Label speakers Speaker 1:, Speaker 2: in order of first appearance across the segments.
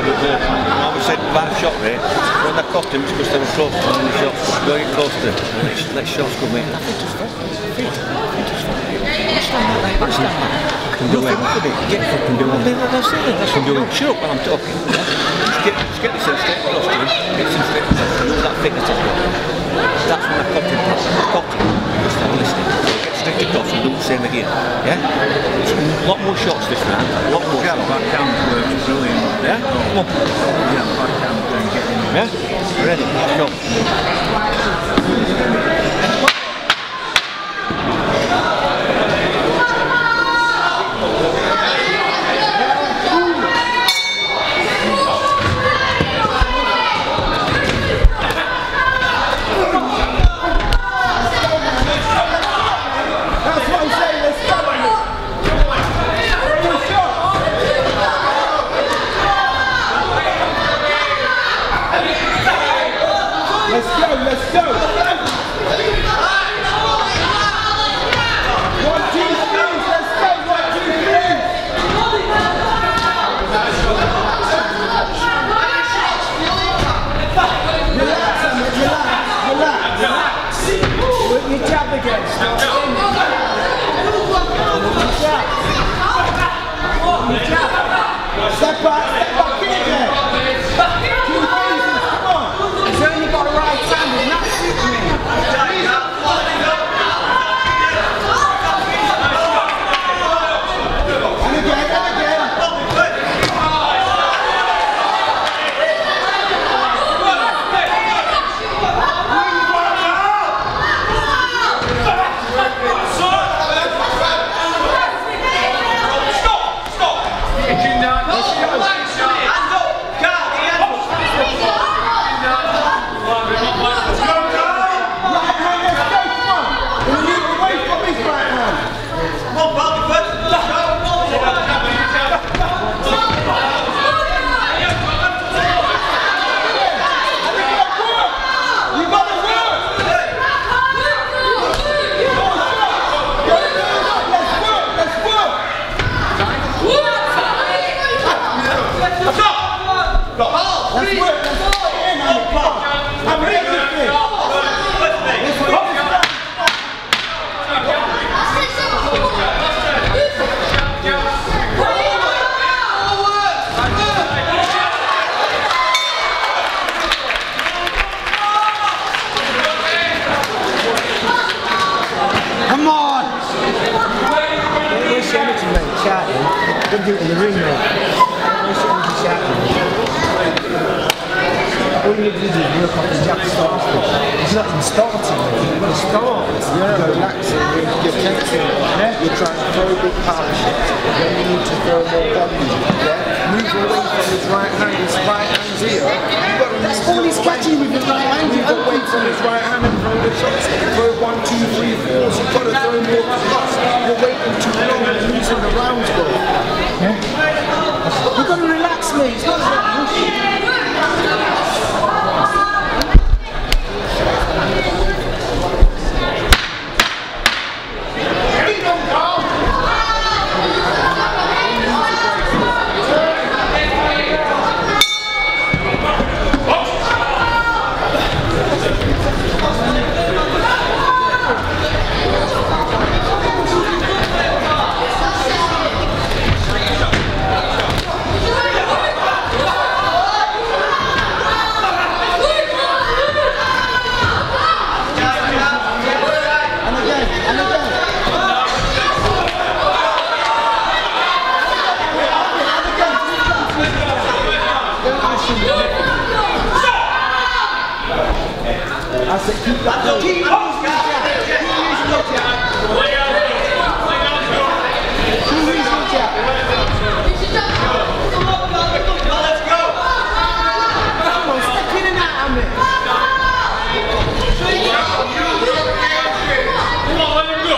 Speaker 1: I always said about shot rate, when they're caught him, it's because they were close to the shots. Go get close to let shots come in. Can do it. Get fucking do it. That's it. That's what I'm shut up when I'm talking. Just get this in straight across to him. Get this in straight across to him. Use that fitness as well. That's when I caught him. Just start listening. Get straight across and do the same again. Yeah? A lot more shots this round. A lot more shots.
Speaker 2: Backhand works brilliant.
Speaker 1: Yeah? Come on.
Speaker 2: Yeah, backhand and getting him.
Speaker 1: Yeah? Ready? Let's go.
Speaker 3: Let's go! 1, 2, 3! Let's go! 1, 2, 3! Relax. Put your jab again. Step back in again. 2 phases, come on. He's only got a right hand, he's not Superman. And again. Come on! Where's Shemington, mate? Shouting. Don't do it in the ring, mate. Where's Shemington shouting? All you need to do is work off the jab starts. It's not even starting, mate. You've got to start. You're relaxing, you're tensing. Yeah? You're trying to throw big power shots. Then you need to throw more volume. Yeah? Move away from his right hand. His right hand's here. You've got to that's all he's catching with his right hand. Move away from his right hand and throw the shots. Throw 1, 2, 3, 4. So you've got to throw more shots. You're waiting too long and losing the rounds, bro. Yeah? You've got to relax, mate. It's not like I said, keep that going. Keep using your jab. Keep using your jab. Let's go. Come on, step in and out of me. Come on, let him go.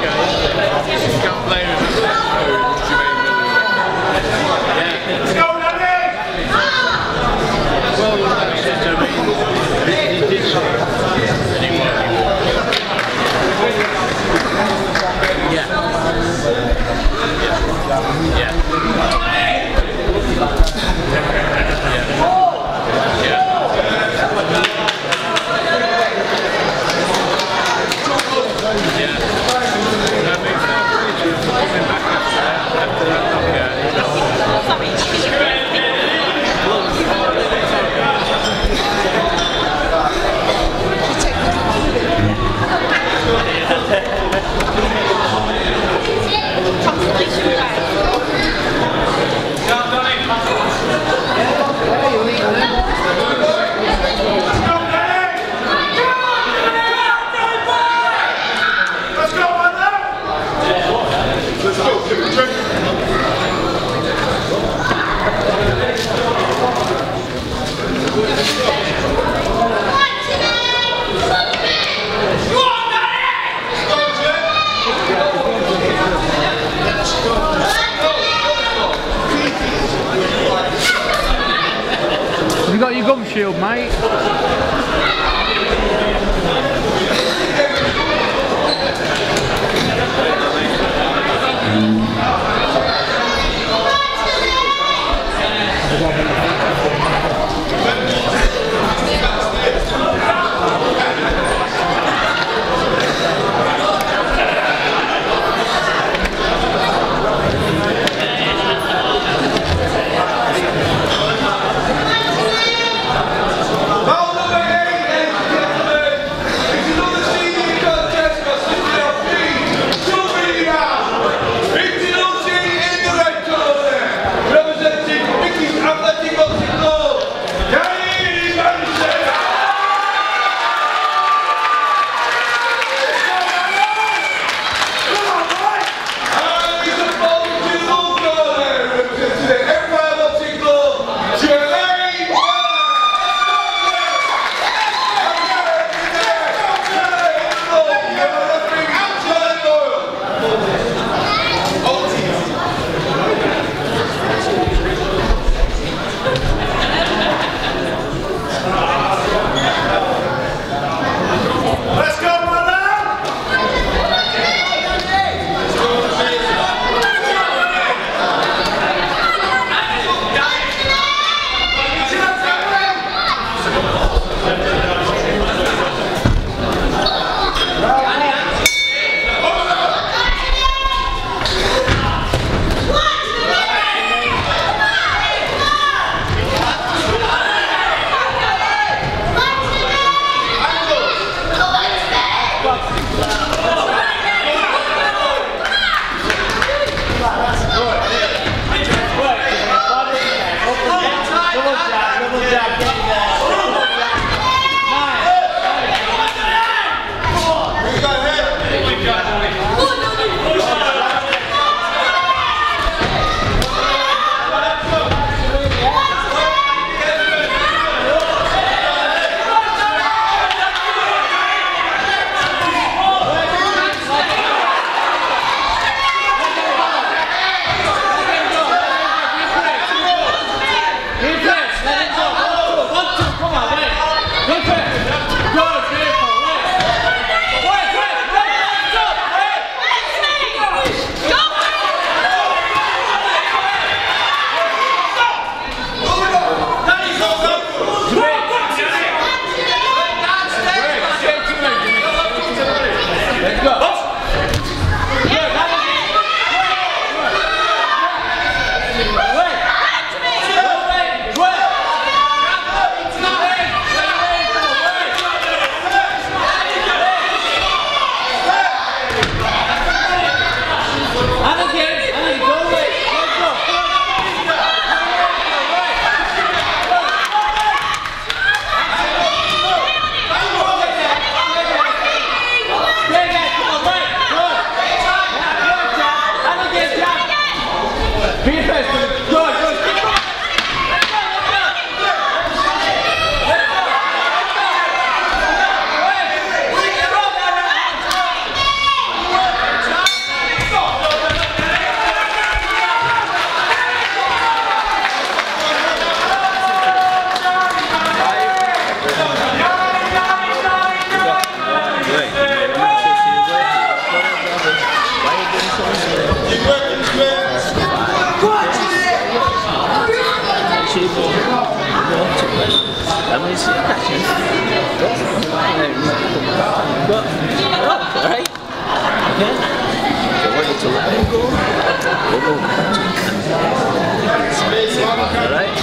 Speaker 4: You got your gum shield, mate.
Speaker 5: catching or I mean, it's catching. But, right? Okay? So we're going to let him go. We'll go catching. Alright?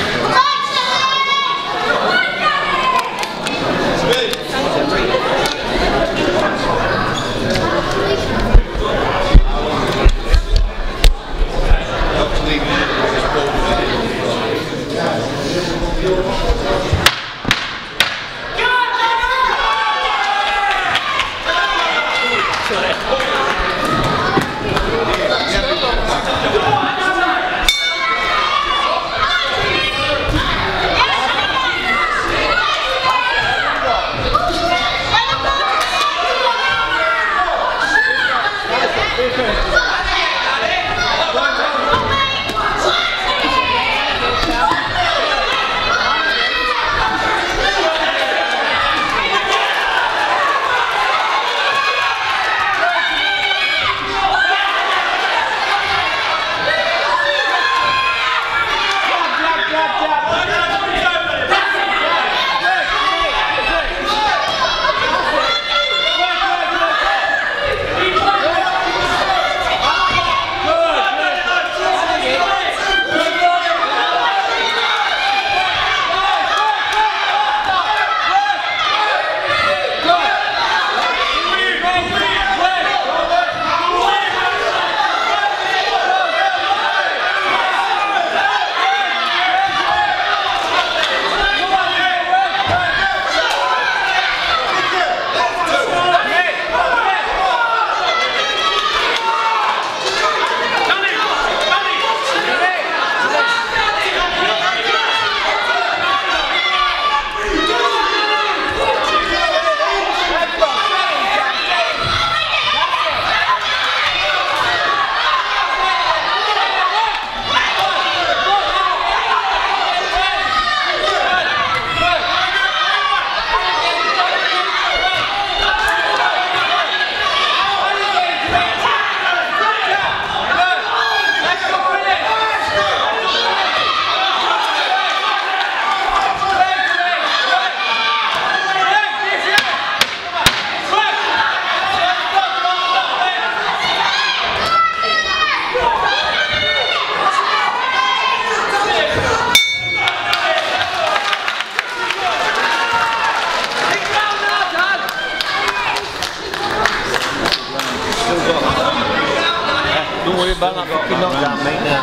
Speaker 1: Don't worry about that fucking knockdown, mate, now.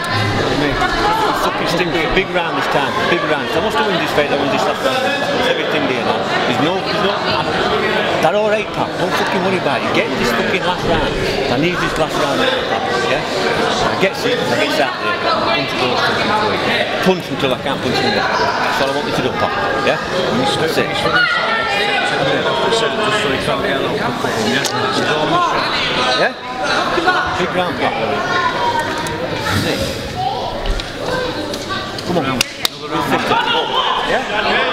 Speaker 1: Fucking stick with a big round this time, big round. So I must have won this fight, I won this last round. That's everything there now. There's no... That's alright, pal. Don't fucking worry about it. Get this fucking last round. I need this last round now, pal. Yeah? I gets it, I gets out there. Punch those fucking through it. Punch until I can't punch him. That's all I want you to do, pal. Yeah? That's it. Yeah? Big round, pal. Come on. Yeah?